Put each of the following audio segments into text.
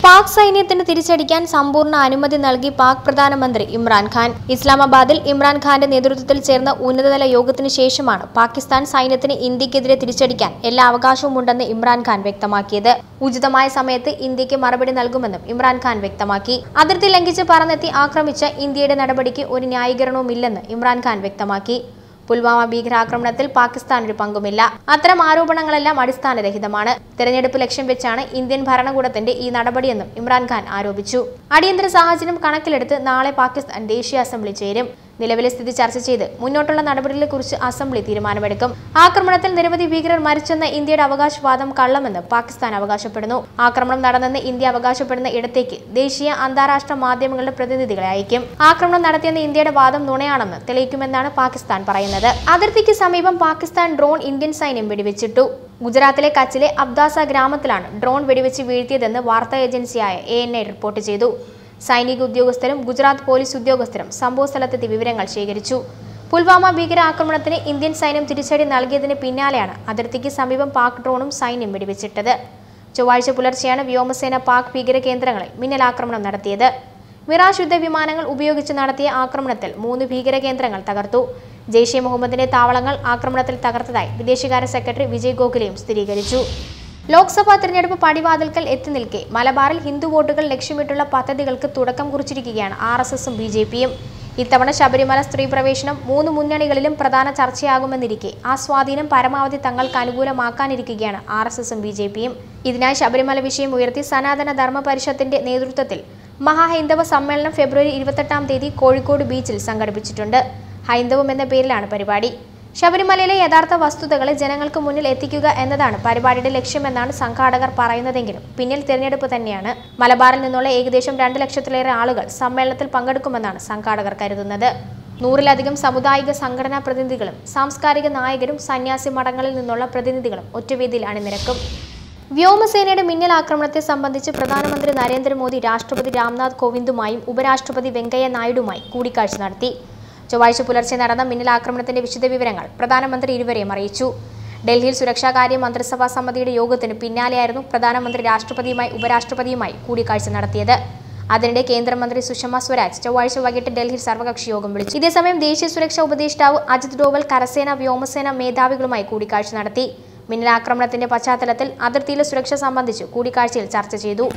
പാക് സൈന്യത്തിന് തിരിച്ചടിക്കാൻ സമ്പൂർണ്ണ അനുമതി നൽകി പാക് പ്രധാനമന്ത്രി ഇമ്രാൻഖാൻ. ഇസ്ലാമാബാദിൽ ഇമ്രാൻഖാന്റെ നേതൃത്വത്തിൽ ചേർന്ന ഉന്നതതല യോഗത്തിനു ശേഷമാണ് പാകിസ്ഥാൻ സൈന്യത്തിന് ഇന്ത്യക്കെതിരെ തിരിച്ചടിക്കാൻ എല്ലാ അവകാശവുമുണ്ടെന്ന് ഇമ്രാൻഖാൻ വ്യക്തമാക്കിയത്. ഉചിതമായ സമയത്ത് ഇന്ത്യക്ക് മറുപടി നൽകുമെന്നും ഇമ്രാൻഖാൻ വ്യക്തമാക്കി. അതിർത്തി ലംഘിച്ച് പറന്നെത്തി ആക്രമിച്ച ഇന്ത്യയുടെ നടപടിക്ക് ഒരു ന്യായീകരണവുമില്ലെന്ന് ഇമ്രാൻഖാൻ വ്യക്തമാക്കി. പുൽവാമ ഭീകരാക്രമണത്തിൽ പാകിസ്ഥാനൊരു പങ്കുമില്ല. അത്തരം ആരോപണങ്ങളെല്ലാം അടിസ്ഥാനരഹിതമാണ്. തെരഞ്ഞെടുപ്പ് ലക്ഷ്യം വെച്ചാണ് ഇന്ത്യൻ ഭരണകൂടത്തിന്റെ ഈ നടപടിയെന്നും ഇമ്രാൻഖാൻ ആരോപിച്ചു. അടിയന്തര സാഹചര്യം കണക്കിലെടുത്ത് നാളെ പാകിസ്ഥാൻ ദേശീയ അസംബ്ലി ചേരും. നിലവിലെ സ്ഥിതി ചർച്ച ചെയ്ത് മുന്നോട്ടുള്ള നടപടികളെക്കുറിച്ച് അസംബ്ലി തീരുമാനമെടുക്കും. ആക്രമണത്തിൽ നിരവധി ഭീകരർ മരിച്ചെന്ന ഇന്ത്യയുടെ അവകാശവാദം കള്ളമെന്ന് പാകിസ്ഥാൻ അവകാശപ്പെടുന്നു. ആക്രമണം നടന്നെന്ന് ഇന്ത്യ അവകാശപ്പെടുന്ന ഇടത്തേക്ക് ദേശീയ അന്താരാഷ്ട്ര മാധ്യമങ്ങളുടെ പ്രതിനിധികളെ അയക്കും. ആക്രമണം നടത്തിയെന്ന ഇന്ത്യയുടെ വാദം നുണയാണെന്ന് തെളിയിക്കുമെന്നാണ് പാകിസ്ഥാൻ പറയുന്നത്. അതിർത്തിക്ക് സമീപം പാകിസ്ഥാൻ ഡ്രോൺ ഇന്ത്യൻ സൈന്യം വെടിവെച്ചിട്ടു. ഗുജറാത്തിലെ കച്ചിലെ അബ്ദാസ ഗ്രാമത്തിലാണ് ഡ്രോൺ വെടിവെച്ച് വീഴ്ത്തിയതെന്ന് വാർത്താ ഏജൻസിയായ ANI റിപ്പോർട്ട് ചെയ്തു. സൈനിക ഉദ്യോഗസ്ഥരും ഗുജറാത്ത് പോലീസ് ഉദ്യോഗസ്ഥരും സംഭവസ്ഥലത്തെത്തി വിവരങ്ങൾ ശേഖരിച്ചു. പുൽവാമ ഭീകരാക്രമണത്തിന് ഇന്ത്യൻ സൈന്യം തിരിച്ചടി നൽകിയതിന് പിന്നാലെയാണ് അതിർത്തിക്ക് സമീപം പാക് ഡ്രോണും സൈന്യം വെടിവെച്ചിട്ടത്. ചൊവ്വാഴ്ച പുലർച്ചെയാണ് വ്യോമസേന പാക് ഭീകര കേന്ദ്രങ്ങളിൽ മിന്നലാക്രമണം നടത്തിയത്. മിറാഷ് യുദ്ധവിമാനങ്ങൾ ഉപയോഗിച്ച് നടത്തിയ ആക്രമണത്തിൽ 3 ഭീകര കേന്ദ്രങ്ങൾ തകർത്തു. ജെയ്ഷെ മുഹമ്മദിന്റെ താവളങ്ങൾ ആക്രമണത്തിൽ തകർത്തതായി വിദേശകാര്യ സെക്രട്ടറി വിജയ് ഗോഖലെയും സ്ഥിരീകരിച്ചു. ലോക്സഭാ തിരഞ്ഞെടുപ്പ് പടിവാതിൽക്കൽ എത്തി നിൽക്കെ മലബാറിൽ ഹിന്ദു വോട്ടുകൾ ലക്ഷ്യമിട്ടുള്ള പദ്ധതികൾക്ക് തുടക്കം കുറിച്ചിരിക്കുകയാണ് RSSും BJPയും. ഇത്തവണ ശബരിമല സ്ത്രീ പ്രവേശനം 3 മുന്നണികളിലും പ്രധാന ചർച്ചയാകുമെന്നിരിക്കെ ആ സ്വാധീനം പരമാവധി തങ്ങൾക്ക് അനുകൂലമാക്കാനിരിക്കുകയാണ് RSSും BJPയും. ഇതിനായി ശബരിമല വിഷയം ഉയർത്തി സനാതന ധർമ്മ പരിഷത്തിന്റെ നേതൃത്വത്തിൽ മഹാഹൈന്ദവ സമ്മേളനം ഫെബ്രുവരി 28-ാം തീയതി കോഴിക്കോട് ബീച്ചിൽ സംഘടിപ്പിച്ചിട്ടുണ്ട്. ഹൈന്ദവം എന്ന പേരിലാണ് പരിപാടി. ശബരിമലയിലെ യഥാർത്ഥ വസ്തുതകളെ ജനങ്ങൾക്ക് മുന്നിൽ എത്തിക്കുക എന്നതാണ് പരിപാടിയുടെ ലക്ഷ്യമെന്നാണ് സംഘാടകർ പറയുന്നതെങ്കിലും പിന്നിൽ തിരഞ്ഞെടുപ്പ് തന്നെയാണ്. മലബാറിൽ നിന്നുള്ള ഏകദേശം 2 ലക്ഷത്തിലേറെ ആളുകൾ സമ്മേളനത്തിൽ പങ്കെടുക്കുമെന്നാണ് സംഘാടകർ കരുതുന്നത്. 100-ലധികം സാമുദായിക സംഘടനാ പ്രതിനിധികളും സാംസ്കാരിക നായകരും സന്യാസി മഠങ്ങളിൽ നിന്നുള്ള പ്രതിനിധികളും ഒറ്റവേദിയിൽ അണിനിരക്കും. വ്യോമസേനയുടെ മിന്നൽ ആക്രമണത്തെ സംബന്ധിച്ച് പ്രധാനമന്ത്രി നരേന്ദ്രമോദി രാഷ്ട്രപതി രാംനാഥ് കോവിന്ദുമായും ഉപരാഷ്ട്രപതി വെങ്കയ്യ നായിഡുമായി കൂടിക്കാഴ്ച നടത്തി. ചൊവ്വാഴ്ച പുലർച്ചെ നടന്ന മിന്നലാക്രമണത്തിന്റെ വിശദവിവരങ്ങൾ പ്രധാനമന്ത്രി ഇരുവരെയും അറിയിച്ചു. ഡൽഹിയിൽ സുരക്ഷാകാര്യ മന്ത്രിസഭാ സമിതിയുടെ യോഗത്തിന് പിന്നാലെയായിരുന്നു പ്രധാനമന്ത്രി രാഷ്ട്രപതിയുമായി ഉപരാഷ്ട്രപതിയുമായി കൂടിക്കാഴ്ച നടത്തിയത്. അതിനിടെ കേന്ദ്രമന്ത്രി സുഷമ സ്വരാജ് ചൊവ്വാഴ്ച വൈകിട്ട് ഡൽഹിയിൽ സർവകക്ഷി യോഗം വിളിച്ചു. ഇതേസമയം ദേശീയ സുരക്ഷാ ഉപദേഷ്ടാവ് അജിത് ഡോവൽ കരസേന വ്യോമസേന മേധാവികളുമായി കൂടിക്കാഴ്ച നടത്തി. മിന്നലാക്രമണത്തിന്റെ പശ്ചാത്തലത്തിൽ അതിർത്തിയിലെ സുരക്ഷ സംബന്ധിച്ച് കൂടിക്കാഴ്ചയിൽ ചർച്ച ചെയ്തു.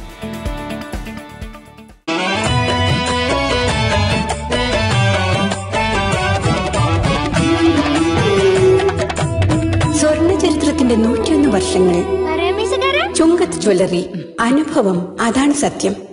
ചരിത്രത്തിന്റെ 101 വർഷങ്ങൾ ചുങ്കത്ത് ജ്വല്ലറി. അനുഭവം, അതാണ് സത്യം.